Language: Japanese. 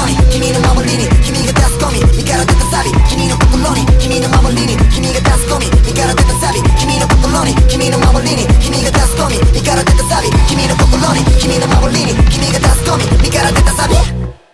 に君の守りに君が助け込み